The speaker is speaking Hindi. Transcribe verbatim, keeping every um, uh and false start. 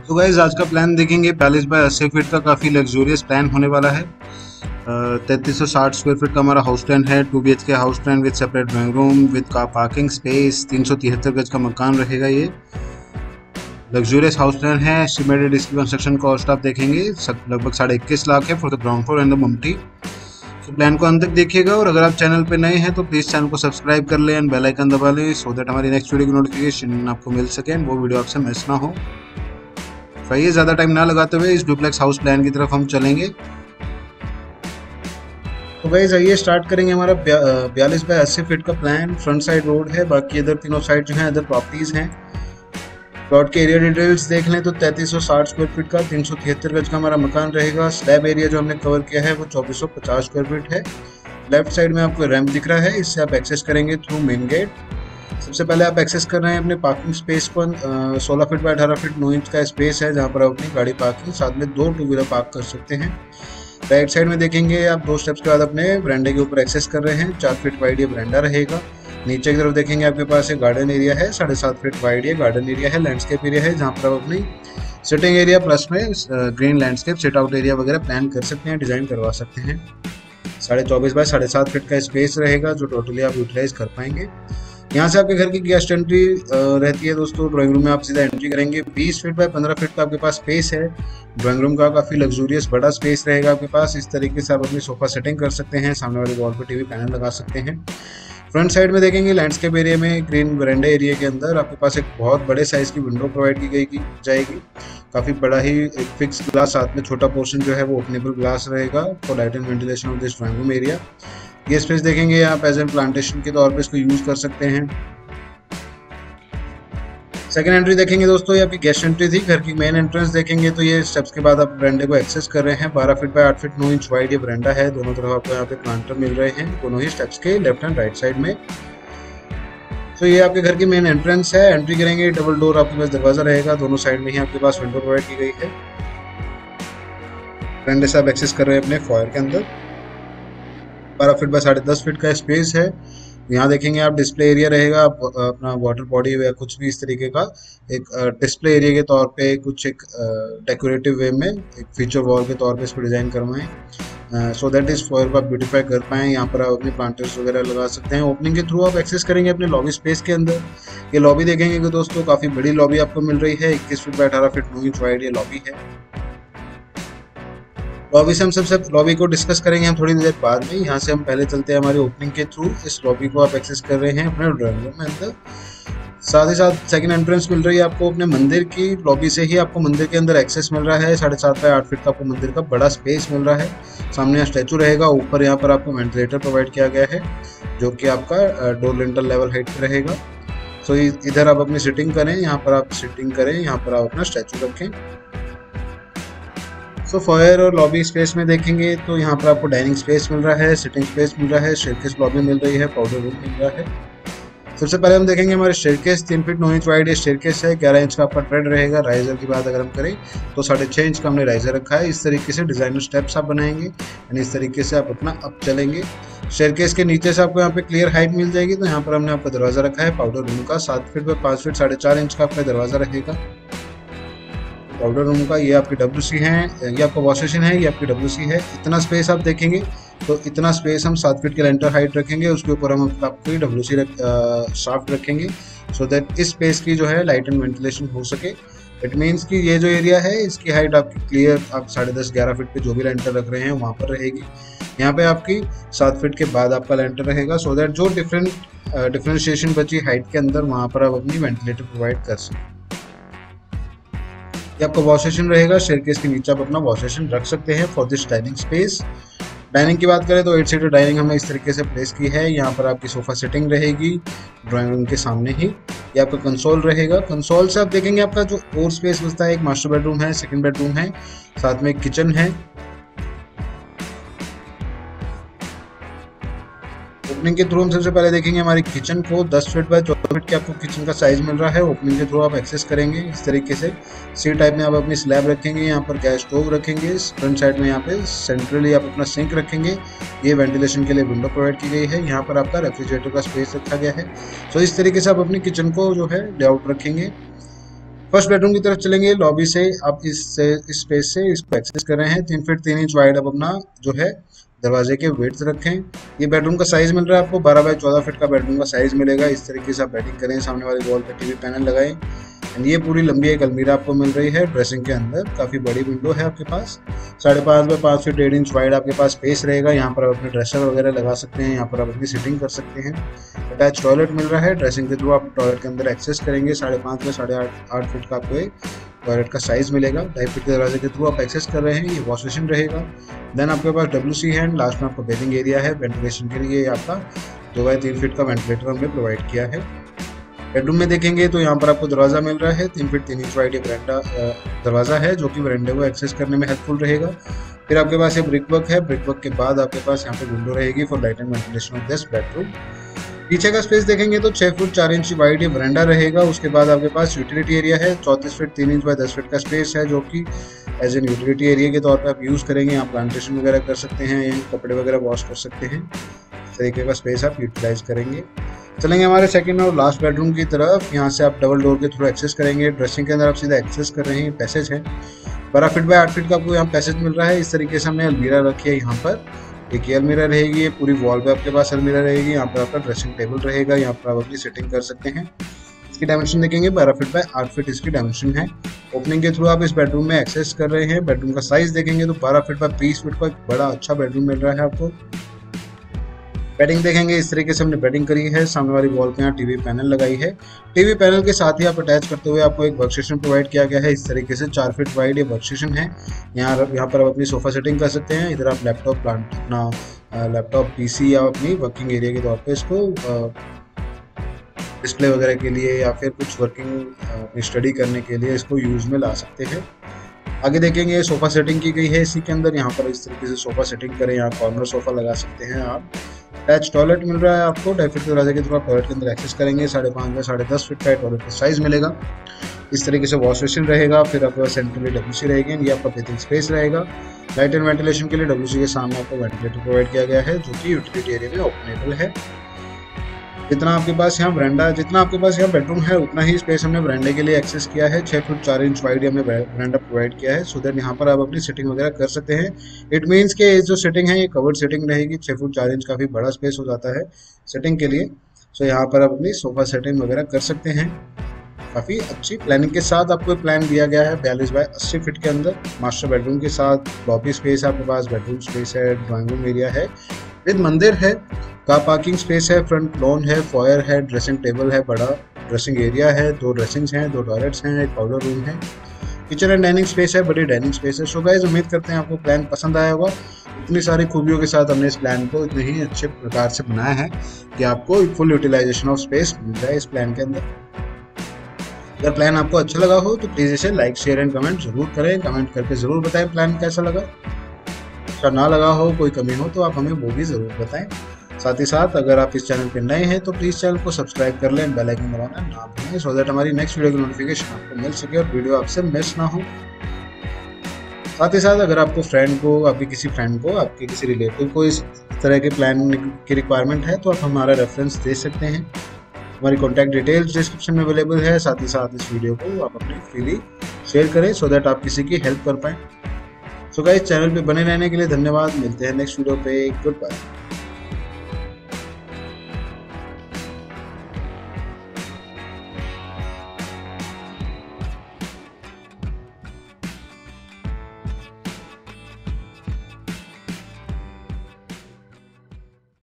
तो गाइज आज का प्लान देखेंगे बयालीस बाय अस्सी फीट का काफ़ी लग्जूरियस प्लान होने वाला है। तैंतीस सौ साठ स्क्वायर फीट का हमारा हाउस प्लान है। Two B H K house plan with separate drawing room with का पार्किंग स्पेस। तीन सौ तिहत्तर गज का मकान रहेगा। ये लग्जूरियस हाउस प्लान है। एस्टिमेटेड इसकी कंस्ट्रक्शन कॉस्ट आप देखेंगे लगभग साढ़े इक्कीस लाख है for the ground floor and the mumty. तो प्लान को अंत तक देखिएगा और अगर आप चैनल पे नए हैं तो प्लीज़ चैनल को सब्सक्राइब कर लें एंड बेल आइकन दबा लें सो दैट हमारी नेक्स्ट वीडियो की नोटिफिकेशन आपको मिल सके, वो वीडियो आपसे मिस ना हो। तो आइए ज़्यादा टाइम ना लगाते हुए इस डुप्लेक्स हाउस प्लान की तरफ हम चलेंगे। तो गाइस आइए स्टार्ट करेंगे हमारा बयालीस बाय अस्सी फीट का प्लान। फ्रंट साइड रोड है, बाकी इधर तीनों साइड जो है अदर प्रॉपर्टीज़ हैं। प्लॉट के एरिया डिटेल्स देख लें तो तैंतीस सौ साठ स्क्वायर फीट का तीन सौ तिहत्तर गज का हमारा मकान रहेगा। स्लैब एरिया जो हमने कवर किया है वो चौबीस सौ पचास स्क्वायर फीट है। लेफ्ट साइड में आपको रैंप दिख रहा है, इससे आप एक्सेस करेंगे थ्रू मेन गेट। सबसे पहले आप एक्सेस कर रहे हैं अपने पार्किंग स्पेस को। सोलह फीट बाय अठारह फीट नौ इंच का स्पेस है जहाँ पर आप अपनी गाड़ी पार्किंग साथ में दो टू व्हीलर पार्क कर सकते हैं। राइट साइड में देखेंगे आप दो स्टेप्स के बाद अपने वरांडे के ऊपर एक्सेस कर रहे हैं। चार फीट वाइड ये वरांडा रहेगा। नीचे की तरफ देखेंगे आपके पास एक गार्डन एरिया है, साढ़े सात फीट वाइड ये गार्डन एरिया है। लैंडस्केप एरिया है जहाँ पर आप अपनी सिटिंग एरिया प्लस में green landscape sit out area वगैरह प्लान कर सकते हैं, डिजाइन करवा सकते हैं। साढ़े चौबीस बाय साढ़े सात फीट का स्पेस रहेगा जो टोटली आप यूटिलाइज कर पाएंगे। यहाँ से आपके घर की गेस्ट एंट्री रहती है दोस्तों। ड्राइंग रूम में आप सीधा एंट्री करेंगे। बीस फीट बाय पंद्रह फीट का आपके पास स्पेस है। ड्राइंग रूम का काफ़ी लग्जूरियस बड़ा स्पेस रहेगा आपके पास। इस तरीके से आप अपनी सोफा सेटिंग कर सकते हैं, सामने वाली वॉल पर टीवी पैनल लगा सकते हैं। फ्रंट साइड में देखेंगे लैंडस्केप एरिया में ग्रीन वरांडा एरिया के अंदर आपके पास एक बहुत बड़े साइज़ की विंडो प्रोवाइड की गई की जाएगी। काफ़ी बड़ा ही एक फिक्स ग्लास, साथ में छोटा पोर्शन जो है वो ओपनेबल ग्लास रहेगा for light and ventilation of this drawing room area. ये स्पेस देखेंगे आप एज एन प्लांटेशन के तौर पे इसको यूज़ कर सकते हैं। सेकेंड एंट्री देखेंगे दोस्तों, ये आपकी गेस्ट एंट्री थी। घर की मेन एंट्रेंस देखेंगे तो ये स्टेप्स के बाद आप वरांडे को एक्सेस कर रहे हैं। बारह फीट बाय आठ फीट नौ इंच वाइड ये वरांडा है। दोनों तरफ आपको यहाँ पे प्लांटर मिल रहे हैं दोनों ही स्टेप्स के लेफ्ट एंड राइट साइड में। तो ये आपके घर की मेन एंट्रेंस है। एंट्री करेंगे, डबल डोर आपके पास दरवाजा रहेगा। दोनों साइड में ही आपके पास विंडो प्रोवाइड की गई है। वरांडे से आप एक्सेस कर रहे हैं अपने फॉयर के अंदर। बारह फीट बाय साढ़े दस फीट का स्पेस है। यहाँ देखेंगे आप डिस्प्ले एरिया रहेगा। आप अपना वाटर बॉडी या कुछ भी इस तरीके का एक डिस्प्ले एरिया के तौर पे कुछ एक डेकोरेटिव वे में एक फीचर वॉल के तौर पे इसको डिज़ाइन करवाएं सो दैट इस फ्लोर को आप ब्यूटीफाई कर पाएँ। यहाँ पर आप अपने प्लांटर्स वगैरह लगा सकते हैं। ओपनिंग के थ्रू आप एक्सेस करेंगे अपने लॉबी स्पेस के अंदर। ये लॉबी देखेंगे कि दोस्तों काफ़ी बड़ी लॉबी आपको मिल रही है। इक्कीस फीट बाय अठारह फीट नौ इंच वाइड ये लॉबी है। लॉबी से हम सबसे लॉबी को डिस्कस करेंगे हम थोड़ी देर बाद में। यहाँ से हम पहले चलते हैं हमारी ओपनिंग के थ्रू। इस लॉबी को आप एक्सेस कर रहे हैं अपने ड्राइंग रूम में अंदर। साथ ही साथ सेकंड एंट्रेंस मिल रही है आपको अपने मंदिर की। लॉबी से ही आपको मंदिर के अंदर एक्सेस मिल रहा है। साढ़े सात बाय आठ फीट का आपको मंदिर का बड़ा स्पेस मिल रहा है। सामने यहाँ स्टैचू रहेगा। ऊपर यहाँ पर आपको वेंटिलेटर प्रोवाइड किया गया है जो कि आपका डोर लिंटल लेवल हाइट पर रहेगा। सो इधर आप अपनी सिटिंग करें, यहाँ पर आप सिटिंग करें, यहाँ पर आप अपना स्टैचू रखें। सो so, फॉयर और लॉबी स्पेस में देखेंगे तो यहाँ पर आपको डाइनिंग स्पेस मिल रहा है, सिटिंग स्पेस मिल रहा है, स्टेयरकेस लॉबी मिल रही है, पाउडर रूम मिल रहा है। सबसे पहले हम देखेंगे हमारे स्टेयरकेस तीन फीट नौ इंच वाइड ये स्टेयरकेस है। ग्यारह इंच का आपका ट्रेड रहेगा। राइजर की बात अगर हम करें तो साढ़े छः इंच का हमने राइजर रखा है। इस तरीके से डिजाइनर स्टेप्स आप बनाएंगे एंड इस तरीके से आप अपना अप चलेंगे। स्टेयरकेस के नीचे से आपको यहाँ पे क्लियर हाइट मिल जाएगी। तो यहाँ पर हमने आपका दरवाजा रखा है पाउडर रूम का। सात फीट बाय पाँच फीट साढ़े चार इंच का आपका दरवाजा रहेगा पाउडर रूम का। ये आपकी डब्ल्यू सी है, ये आपका वॉश बेसिन है, ये आपकी डब्ल्यू सी है। इतना स्पेस आप देखेंगे तो इतना स्पेस हम सात फीट के लेंटर हाइट रखेंगे। उसके ऊपर हम आपकी डब्ल्यू सी शाफ्ट रखेंगे सो दैट इस स्पेस की जो है लाइट एंड वेंटिलेशन हो सके। इट मीन्स कि ये जो एरिया है इसकी हाइट आपकी क्लियर आप साढ़े दस ग्यारह फीट पे जो भी लेंटर रख रहे हैं वहाँ पर रहेगी। यहाँ पे आपकी सात फीट के बाद आपका लेंटर रहेगा सो दैट जो डिफरेंट डिफ्रेंशिएशन बची हाइट के अंदर वहाँ पर आप अपनी वेंटिलेटर प्रोवाइड कर सकें। ये आपका वॉश बेसिन रहेगा। स्टेयरकेस के नीचे आप अपना वॉश बेसिन रख सकते हैं for this dining space. Dining की बात करें तो एट सीटर डाइनिंग हमने इस तरीके से प्लेस की है। यहाँ पर आपकी सोफा सेटिंग रहेगी ड्राइंग रूम के सामने ही। ये आपका कंसोल रहेगा। कंसोल से आप देखेंगे आपका जो और स्पेस बचता है, एक मास्टर बेडरूम है, सेकंड बेडरूम है, साथ में एक किचन है। ओपनिंग के थ्रू हम सबसे पहले देखेंगे हमारी किचन को। दस फीट बाय चौदह फीट के आपको किचन का साइज मिल रहा है। ओपनिंग के थ्रू आप एक्सेस करेंगे इस तरीके से। सी टाइप में आप अपनी स्लैब रखेंगे, यहाँ पर गैस स्टोव रखेंगे। फ्रंट साइड में यहाँ पे सेंट्रली आप अपना सिंक रखेंगे। ये वेंटिलेशन के लिए विंडो प्रोवाइड की गई है। यहाँ पर आपका रेफ्रिजरेटर का स्पेस रखा गया है। सो इस तरीके से आप अपनी किचन को जो है लेआउट रखेंगे। फर्स्ट बेडरूम की तरफ चलेंगे। लॉबी से आप इस इस स्पेस से इसको एक्सेस कर रहे हैं। तीन फीट तीन इंच वाइड आप अपना जो है दरवाजे के विड्थ रखें। ये बेडरूम का साइज मिल रहा है आपको बारह बाई चौदह फीट का बेडरूम का साइज मिलेगा। इस तरीके से आप बेडिंग करें, सामने वाली वॉल पे टीवी पैनल लगाएं। एंड ये पूरी लंबी एक अलमीरा आपको मिल रही है ड्रेसिंग के अंदर। काफ़ी बड़ी विंडो है आपके पास। साढ़े पाँच बाई पाँच फीट डेढ़ इंच वाइड आपके पास स्पेस रहेगा। यहाँ पर आप अपने ड्रेसर वगैरह लगा सकते हैं, यहाँ पर आप अपनी सिटिंग कर सकते हैं। अटैच टॉयलेट मिल रहा है। ड्रेसिंग के थ्रू आप टॉयलेट के अंदर एक्सेस करेंगे। साढ़े पाँच बाई साढ़े आठ आठ फीट का आपको एक टॉयलेट का साइज मिलेगा। ढाई फीट के दरवाजे के थ्रू आप एक्सेस कर रहे हैं। ये वॉश बेसिन रहेगा। देन आपके पास डब्ल्यू सी है। लास्ट में आपको बेडिंग एरिया है। वेंटिलेशन के लिए आपका दो बाई तीन फीट का वेंटिलेटर हमने प्रोवाइड किया है। बेडरूम में देखेंगे तो यहाँ पर आपको दरवाज़ा मिल रहा है। तीन फीट तीन इंच वाइड ये बरामदा दरवाज़ा है जो कि बरामदे को एक्सेस करने में हेल्पफुल रहेगा। फिर आपके पास ये ब्रिक वर्क है। ब्रिक वर्क के बाद आपके पास यहाँ पे विंडो रहेगी for light and ventilation of this bedroom. पीछे का स्पेस देखेंगे तो छः फुट चार इंच वाइड ये बरामदा रहेगा। उसके बाद आपके पास यूटिलिटी एरिया है। चौंतीस फीट तीन इंच बाय दस फीट का स्पेस है जो कि एज एन यूटिलिटी एरिया के तौर पे आप यूज़ करेंगे। आप प्लांटेशन वगैरह कर सकते हैं, यहीं कपड़े वगैरह वॉश कर सकते हैं। इस तरीके का स्पेस आप यूटिलाइज करेंगे। चलेंगे हमारे सेकंड और लास्ट बेडरूम की तरफ। यहाँ से आप डबल डोर के थ्रू एक्सेस करेंगे। ड्रेसिंग के अंदर आप सीधा एक्सेस कर रहे हैं। पैसेज है बारह फीट बाय आठ फीट का आपको यहाँ पैसेज मिल रहा है। इस तरीके से हमने अलमीरा रखी है। यहाँ पर एक ये अलमीरा रहेगी, पूरी वॉल पे आपके पास अलमीरा रहेगी। यहाँ पर आपका ड्रेसिंग टेबल रहेगा। यहाँ पर आप अपनी सेटिंग कर सकते हैं। इसकी डायमेंशन देखेंगे बारह फीट बाय आठ फीट इसकी डायमेंशन है। ओपनिंग के थ्रू आप इस बेडरूम में एक्सेस कर रहे हैं। बेडरूम का साइज देखेंगे तो बारह फीट बाय बीस फीट का एक बड़ा अच्छा बेडरूम मिल रहा है आपको। बेडिंग देखेंगे इस तरीके से हमने बेडिंग करी है। सामने वाली वॉल पे यहाँ टीवी पैनल लगाई है। टीवी पैनल के साथ ही आप अटैच करते हुए आपको एक वर्क स्टेशन प्रोवाइड किया गया है। इस तरीके से चार फीट वाइड ये वर्क स्टेशन है। यहाँ यहाँ पर आप अपनी सोफा सेटिंग कर सकते हैं। इधर आप लैपटॉप प्लांट अपना लैपटॉप पीसी या अपनी वर्किंग एरिया के तौर पे इसको डिस्प्ले वगैरह के लिए या फिर कुछ वर्किंग स्टडी करने के लिए इसको यूज़ में ला सकते हैं। आगे देखेंगे सोफ़ा सेटिंग की गई है इसी के अंदर। यहाँ पर इस तरीके से सोफ़ा सेटिंग करें। यहाँ कॉर्नर सोफ़ा लगा सकते हैं आप। अटैच टॉयलेट मिल रहा है आपको। ढाई फीट के दरवाजे के थ्रू आप टॉयलेट के अंदर एक्सेस करेंगे। साढ़े पाँच बाय साढ़े दस फीट का टॉयलेट का साइज मिलेगा। इस तरीके से वॉश बेसिन रहेगा। फिर आपके पास सेंट्रली डब्ल्यू सी रहेगी। ये आपका बेसिंग स्पेस रहेगा। लाइट एंड वेंटिलेशन के लिए डब्ल्यू सी के सामने आपको वेंटिलेटर प्रोवाइड किया गया है जो कि यूटिलिटी एरिया में ओपनेबल है। जितना आपके पास यहाँ बरामदा जितना आपके पास यहाँ बेडरूम है उतना ही स्पेस हमने बरामदे के लिए एक्सेस किया है। छः फुट चार इंच वाइड हमने बरामदा प्रोवाइड किया है सो दैट यहाँ पर आप अपनी सेटिंग वगैरह कर सकते हैं। इट मीन्स के जो सेटिंग है ये कवर्ड सेटिंग रहेगी। छः फुट चार इंच काफ़ी बड़ा स्पेस हो जाता है सेटिंग के लिए। सो यहाँ पर आप अपनी सोफा सेटिंग वगैरह कर सकते हैं। काफ़ी अच्छी प्लानिंग के साथ आपको प्लान दिया गया है बयालीस बाय अस्सी फीट के अंदर मास्टर बेडरूम के साथ। लॉबी स्पेस आपके पास, बेडरूम स्पेस है, ड्राइंग रूम एरिया है विद मंदिर है, कार पार्किंग स्पेस है, फ्रंट लॉन है, फॉयर है, ड्रेसिंग टेबल है, बड़ा ड्रेसिंग एरिया है, दो ड्रेसिंग्स हैं, दो टॉयलेट्स हैं, एक पाउडर रूम है, किचन एंड डाइनिंग स्पेस है, बड़ी डाइनिंग स्पेस है। सो गाइस उम्मीद करते हैं आपको प्लान पसंद आया होगा। इतनी सारी खूबियों के साथ हमने इस प्लान को इतने ही अच्छे प्रकार से बनाया है कि आपको फुल यूटिलाइजेशन ऑफ स्पेस मिल जाए इस प्लान के अंदर। अगर प्लान आपको अच्छा लगा हो तो प्लीज़ इसे लाइक शेयर एंड कमेंट जरूर करें। कमेंट करके ज़रूर बताएं प्लान कैसा लगा। अच्छा ना लगा हो, कोई कमी हो तो आप हमें वो भी ज़रूर बताएं। साथ ही साथ अगर आप इस चैनल पर नए हैं तो प्लीज़ चैनल को सब्सक्राइब कर लें, बेल आइकन दबाना ना भूलें सो दैट हमारी नेक्स्ट वीडियो की नोटिफिकेशन आपको मिल सके और वीडियो आपसे मिस ना हो। साथ ही साथ अगर आपको फ्रेंड को, आपके किसी फ्रेंड को, आपके किसी रिलेटिव को इस तरह के प्लान की रिक्वायरमेंट है तो आप हमारा रेफरेंस दे सकते हैं। हमारी कॉन्टैक्ट डिटेल्स डिस्क्रिप्शन में अवेलेबल है। साथ ही साथ इस वीडियो को आप अपने फ्रीली शेयर करें सो दैट आप किसी की हेल्प कर पाएँ। सो गाइस चैनल पे बने रहने के लिए धन्यवाद। मिलते हैं नेक्स्ट वीडियो पे। Good bye.